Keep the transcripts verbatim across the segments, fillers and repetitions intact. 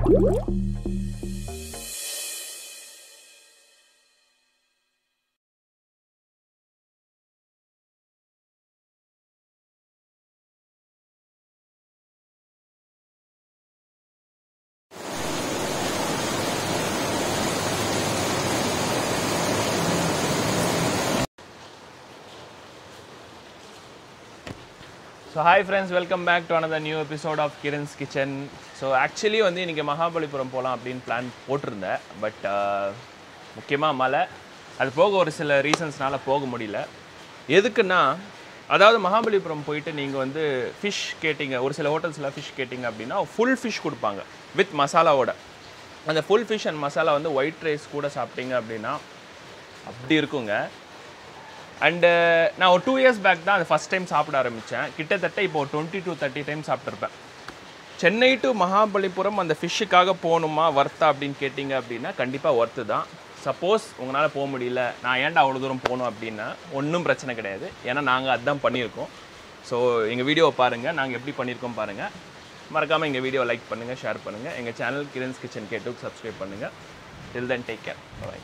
So hi friends, welcome back to another new episode of Kiran's Kitchen. So actually வந்து இன்னைக்கு மகாபலிபுரம் போலாம் அப்படினு plan போட்டுருந்தேன். பட் முக்கியமா மழை அது போக ஒரு சில ரீசன்ஸ்னால போக முடியல. எதுக்குன்னா அதாவது மகாபலிபுரம் போயிட்டு நீங்க வந்து fish கேட்டிங்க, ஒரு சில ஹோட்டல்ஸ்ல fish கேட்டிங்க அப்படினா full fish கொடுப்பாங்க with மசாலாவோட. அந்த full fish and மசாலா வந்து white rice கூட சாப்பிட்டீங்க அப்படினா அப்படி இருக்குங்க. And நான் ஒரு two years back தான் அது first time சாப்பிட ஆரம்பிச்சேன். கிட்டத்தட்ட இப்போ twenty to thirty டைம் சாப்பிட்டிருப்பேன். சென்னை டு மகாபலிபுரம் அந்த ஃபிஷ்ஷுக்காக போகணுமா வர்த்தா அப்படின்னு கேட்டிங்க அப்படின்னா கண்டிப்பாக ஒர்த்து தான். சப்போஸ் உங்களால் போக முடியல, நான் ஏன்டா அவ்வளோ தூரம் போகணும் அப்படின்னா ஒன்றும் பிரச்சனை கிடையாது. ஏன்னா நாங்கள் அதுதான் பண்ணியிருக்கோம். ஸோ எங்கள் வீடியோவை பாருங்கள், நாங்கள் எப்படி பண்ணியிருக்கோம் பாருங்கள். மறக்காமல் எங்கள் வீடியோவை லைக் பண்ணுங்கள், ஷேர் பண்ணுங்கள். எங்கள் சேனல் கிரன்ஸ் கிச்சன் கேட்டுக்கு சப்ஸ்கிரைப் பண்ணுங்கள். Till then take care. Bye.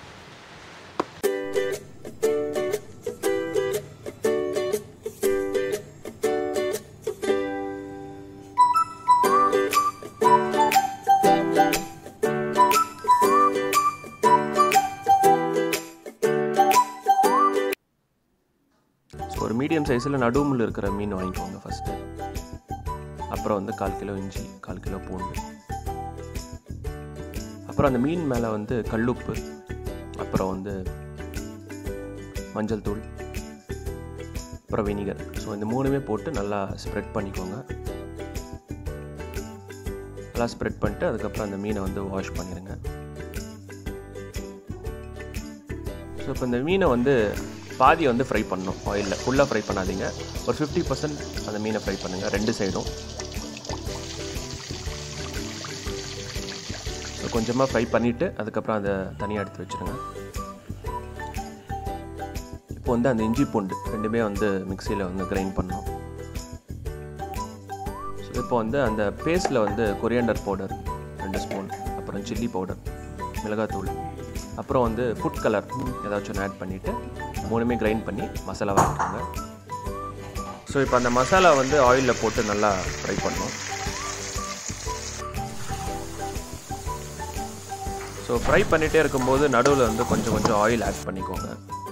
ஒரு மீடியம் சைஸில் நடுமுள் இருக்கிற மீன் வாங்கிக்கோங்க ஃபஸ்ட்டு. அப்புறம் வந்து கால் கிலோ இஞ்சி, கால் கிலோ பூண்டு, அப்புறம் அந்த மீன் மேலே வந்து கல்லுப்பு, அப்புறம் வந்து மஞ்சள் தூள், அப்புறம் வினிகர். ஸோ இந்த மூணுமே போட்டு நல்லா ஸ்ப்ரெட் பண்ணிக்கோங்க. நல்லா ஸ்ப்ரெட் பண்ணிட்டு அதுக்கப்புறம் அந்த மீனை வந்து வாஷ் பண்ணிடுங்க. ஸோ இப்போ இந்த மீனை வந்து பாதி வந்து ஃப்ரை பண்ணணும் ஆயிலில், ஃபுல்லாக ஃப்ரை பண்ணாதீங்க. ஒரு ஃபிஃப்டி பர்சன்ட் அந்த மீனை ஃப்ரை பண்ணுங்கள் ரெண்டு சைடும். ஸோ கொஞ்சமாக ஃப்ரை பண்ணிவிட்டு அதுக்கப்புறம் அதை தனியாக எடுத்து வச்சுருங்க. இப்போ வந்து அந்த இஞ்சி பூண்டு ரெண்டுமே வந்து மிக்சியில் வந்து கிரைண்ட் பண்ணணும். ஸோ இப்போ வந்து அந்த பேஸ்ட்டில் வந்து கொரியாண்டர் பவுடர் ரெண்டு ஸ்பூன், அப்புறம் சில்லி பவுடர், மிளகாத்தூள், அப்புறம் வந்து ஃபுட் கலர் ஏதாச்சும் ஒன்று ஆட் பண்ணிவிட்டு மூணுமே கிரைண்ட் பண்ணி மசாலா வாங்கிக்கோங்க. ஸோ இப்போ அந்த மசாலா வந்து ஆயிலில் போட்டு நல்லா ஃப்ரை பண்ணணும். ஸோ ஃப்ரை பண்ணிகிட்டே இருக்கும்போது நடுவில் வந்து கொஞ்சம் கொஞ்சம் ஆயில் ஆட் பண்ணிக்கோங்க.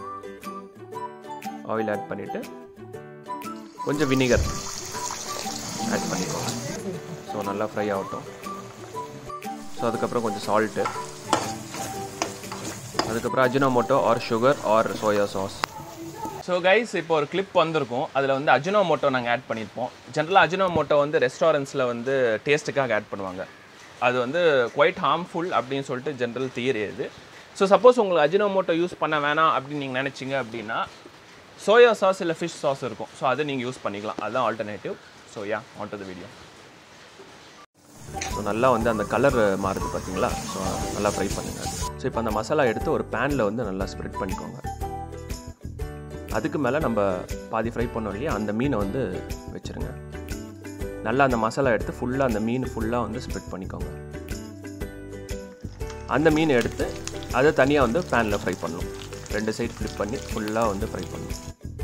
ஆயில் ஆட் பண்ணிவிட்டு கொஞ்சம் வினிகர் ஆட் பண்ணிக்கோங்க. ஸோ நல்லா ஃப்ரை ஆகட்டும். ஸோ அதுக்கப்புறம் கொஞ்சம் சால்ட்டு, அதுக்கப்புறம் Ajinomoto or sugar or soya sauce. So guys இப்போ ஒரு கிளிப் வந்திருக்கும், அதில் வந்து அஜினோமோட்டோ நாங்கள் ஆட் பண்ணியிருப்போம். ஜென்ரலாக அஜினோமோட்டோ வந்து ரெஸ்டாரண்ட்ஸில் வந்து டேஸ்ட்டுக்காக ஆட் பண்ணுவாங்க. அது வந்து குவைட் ஹார்ம்ஃபுல் அப்படின்னு சொல்லிட்டு ஜென்ரல் தியரி இது. ஸோ சப்போஸ் உங்களுக்கு அஜினோமோட்டோ யூஸ் பண்ண வேணாம் அப்படின்னு நீங்கள் நினச்சிங்க அப்படின்னா சோயா சாஸ் இல்லை ஃபிஷ் சாஸ் இருக்கும். ஸோ அதை நீங்கள் யூஸ் பண்ணிக்கலாம், அதுதான் alternative. So yeah on to the video. So நல்லா வந்து அந்த கலர் மாறுது பார்த்தீங்களா? ஸோ நல்லா ஃப்ரை பண்ணுங்கள். ஸோ இப்போ அந்த மசாலா எடுத்து ஒரு பேனில் வந்து நல்லா ஸ்ப்ரெட் பண்ணிக்கோங்க. அதுக்கு மேலே நம்ம பாதி ஃப்ரை பண்ணோம் இல்லையா, அந்த மீனை வந்து வச்சுருங்க. நல்லா அந்த மசாலா எடுத்து ஃபுல்லாக அந்த மீன் ஃபுல்லாக வந்து ஸ்ப்ரெட் பண்ணிக்கோங்க. அந்த மீனை எடுத்து அதை தனியாக வந்து பேனில் ஃப்ரை பண்ணணும். ரெண்டு சைடு ஃப்ளிப் பண்ணி ஃபுல்லாக வந்து ஃப்ரை பண்ணணும்.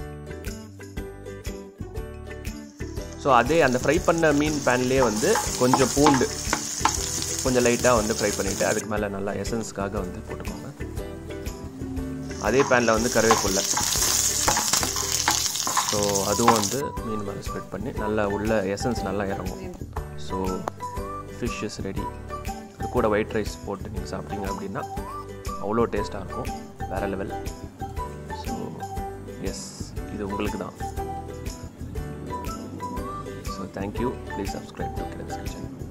ஸோ அதே அந்த ஃப்ரை பண்ண மீன் பேன்லேயே வந்து கொஞ்சம் பூண்டு கொஞ்சம் லைட்டாக வந்து ஃப்ரை பண்ணிவிட்டு அதுக்கு மேலே நல்லா எசன்ஸ்க்காக வந்து போட்டுக்கோங்க. அதே பேனில் வந்து கருவேப்பிலை, ஸோ அதுவும் வந்து மீன் மேலே ஸ்ப்ரெட் பண்ணி நல்லா உள்ள எசன்ஸ் நல்லா இறங்கும். So fish is ready. அது கூட ஒயிட் ரைஸ் போட்டு நீங்கள் சாப்பிட்டீங்க அப்படின்னா அவ்வளோ டேஸ்ட்டாக இருக்கும், வேறு லெவல். ஸோ எஸ், இது உங்களுக்கு தான். So thank you. Please subscribe to Kiran's Kitchen.